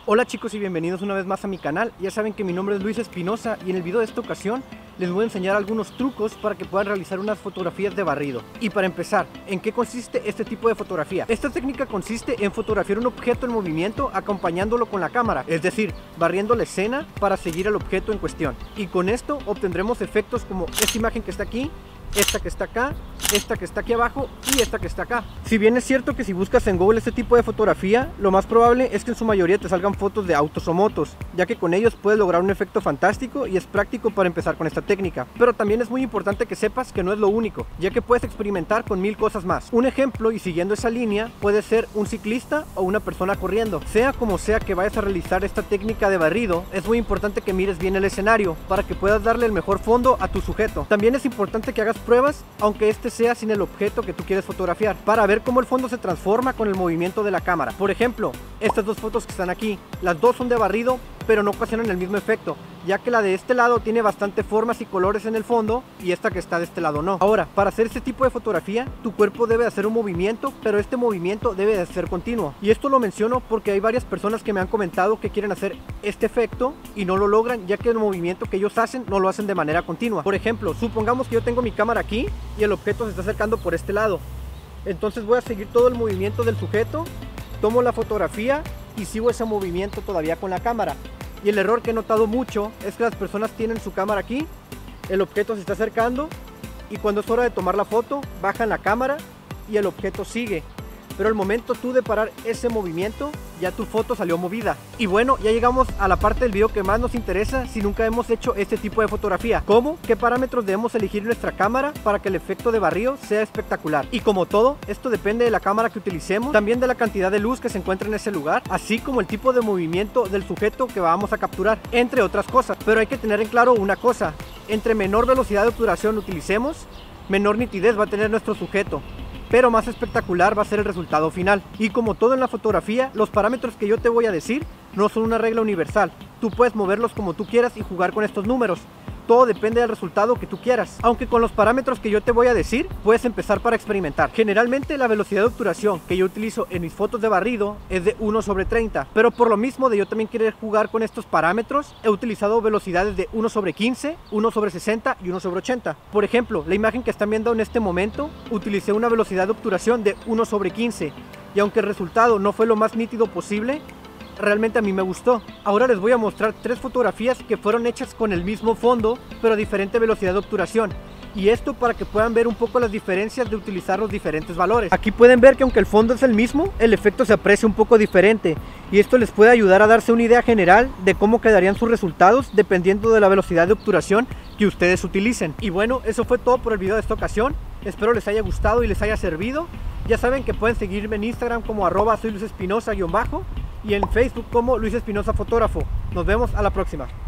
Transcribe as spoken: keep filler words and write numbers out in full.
Hola chicos y bienvenidos una vez más a mi canal. Ya saben que mi nombre es Luis Espinosa y en el video de esta ocasión les voy a enseñar algunos trucos para que puedan realizar unas fotografías de barrido. Y para empezar, ¿en qué consiste este tipo de fotografía? Esta técnica consiste en fotografiar un objeto en movimiento acompañándolo con la cámara, es decir, barriendo la escena para seguir al objeto en cuestión. Y con esto obtendremos efectos como esta imagen que está aquí, esta que está acá, esta que está aquí abajo y esta que está acá. Si bien es cierto que si buscas en Google este tipo de fotografía, lo más probable es que en su mayoría te salgan fotos de autos o motos, ya que con ellos puedes lograr un efecto fantástico y es práctico para empezar con esta técnica. Pero también es muy importante que sepas que no es lo único, ya que puedes experimentar con mil cosas más. Un ejemplo, y siguiendo esa línea, puede ser un ciclista o una persona corriendo. Sea como sea que vayas a realizar esta técnica de barrido, es muy importante que mires bien el escenario para que puedas darle el mejor fondo a tu sujeto. También es importante que hagas pruebas, aunque este sea sin el objeto que tú quieres fotografiar, para ver cómo el fondo se transforma con el movimiento de la cámara. Por ejemplo, estas dos fotos que están aquí, las dos son de barrido, pero no ocasionan el mismo efecto, ya que la de este lado tiene bastante formas y colores en el fondo y esta que está de este lado no. Ahora, para hacer este tipo de fotografía, tu cuerpo debe hacer un movimiento, pero este movimiento debe de ser continuo. Y esto lo menciono porque hay varias personas que me han comentado que quieren hacer este efecto y no lo logran, ya que el movimiento que ellos hacen no lo hacen de manera continua. Por ejemplo, supongamos que yo tengo mi cámara aquí y el objeto se está acercando por este lado. Entonces voy a seguir todo el movimiento del sujeto, tomo la fotografía y sigo ese movimiento todavía con la cámara. Y el error que he notado mucho es que las personas tienen su cámara aquí, el objeto se está acercando y cuando es hora de tomar la foto bajan la cámara y el objeto sigue. Pero al momento tú de parar ese movimiento, ya tu foto salió movida. Y bueno, ya llegamos a la parte del video que más nos interesa si nunca hemos hecho este tipo de fotografía. ¿Cómo? ¿Qué parámetros debemos elegir en nuestra cámara para que el efecto de barrido sea espectacular? Y como todo, esto depende de la cámara que utilicemos, también de la cantidad de luz que se encuentra en ese lugar, así como el tipo de movimiento del sujeto que vamos a capturar, entre otras cosas. Pero hay que tener en claro una cosa: entre menor velocidad de obturación utilicemos, menor nitidez va a tener nuestro sujeto, pero más espectacular va a ser el resultado final. Y como todo en la fotografía, los parámetros que yo te voy a decir no son una regla universal. Tú puedes moverlos como tú quieras y jugar con estos números. Todo depende del resultado que tú quieras, aunque con los parámetros que yo te voy a decir puedes empezar para experimentar. Generalmente la velocidad de obturación que yo utilizo en mis fotos de barrido es de uno sobre treinta, pero por lo mismo de yo también querer jugar con estos parámetros, he utilizado velocidades de uno sobre quince, uno sobre sesenta y uno sobre ochenta. Por ejemplo, la imagen que están viendo en este momento, utilicé una velocidad de obturación de uno sobre quince, y aunque el resultado no fue lo más nítido posible, realmente a mí me gustó. Ahora les voy a mostrar tres fotografías que fueron hechas con el mismo fondo, pero a diferente velocidad de obturación. Y esto para que puedan ver un poco las diferencias de utilizar los diferentes valores. Aquí pueden ver que aunque el fondo es el mismo, el efecto se aprecia un poco diferente. Y esto les puede ayudar a darse una idea general de cómo quedarían sus resultados dependiendo de la velocidad de obturación que ustedes utilicen. Y bueno, eso fue todo por el video de esta ocasión. Espero les haya gustado y les haya servido. Ya saben que pueden seguirme en Instagram como arroba soy Luis Espinosa guión bajo y en Facebook como Luis Espinosa Fotógrafo. Nos vemos a la próxima.